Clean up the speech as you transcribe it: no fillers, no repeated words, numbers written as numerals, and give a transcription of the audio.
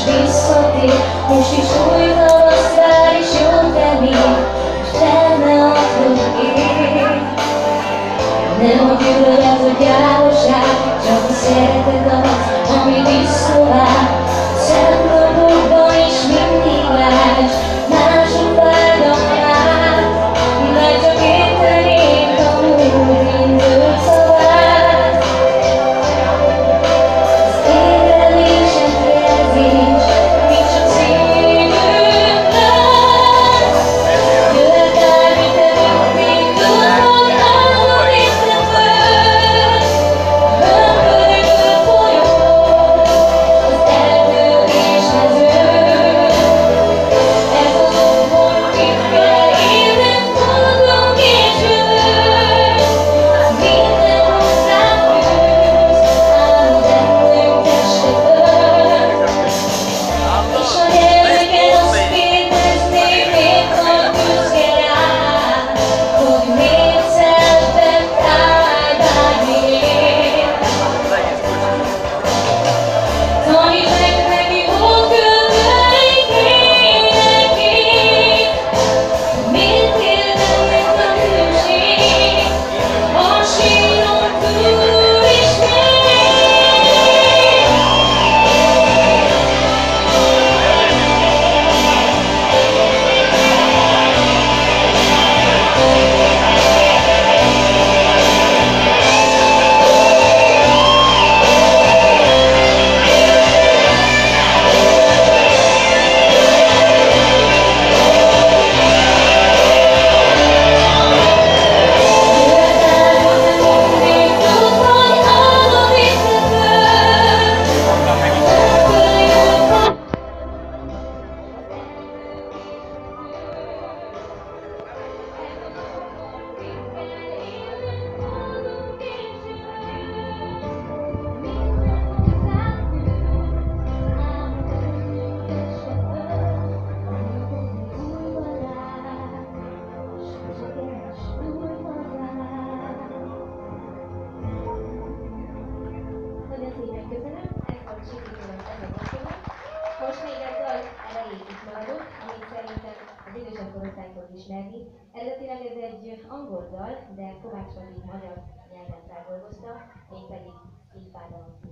visszatér, most is új tavasz vár, és jót remél, és benne apró ég. Nem a gyűlölet, a gyávaság, csak a szeretet az, ami visszavár. Szemlapokban is mindig látsz, mások vágyamnál, de csak értenék a múlt mindőt szavát. Az égelésed jelzés, mint csak szívünk lesz. Jöhet el, mint mindig, tudod, hogy állod észre föl. Hömpölygő folyó, az erdős mező. Ez az otthon, mit kell élned, boldog és jövő. Minden hozzám fűz, állod emlők testekből. És a gyermeken azt kérdezni, miért van büszke rád, hogy miért szenved állj bármiért. Tanítsd meg neki, hol költeni énekét, miért érdekel a hűség, a síron túl is még. Nagyon szépen köszönöm, ez volt sikerült ez a dokument. Most még egy dal elejéig itt maradunk, amit szerintem az idősebb korosztály fog ismerni. Eredetileg ez egy angol dal, de Kovács Laci magyar nyelven feldolgozta, mégpedig Szívfájdalom.